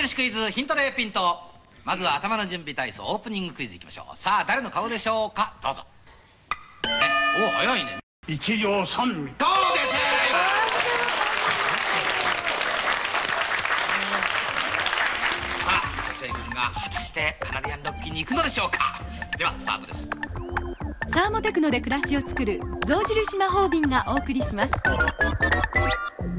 印クイズヒントでピント。まずは頭の準備体操、オープニングクイズいきましょう。さあ誰の顔でしょうか。どうぞ。おお、早いね。 一両三味。 そうです。さあ女性軍が果たしてカナディアンロッキーに行くのでしょうか。ではスタートです。 サーモテクノで暮らしを作る象印魔法瓶がお送りします。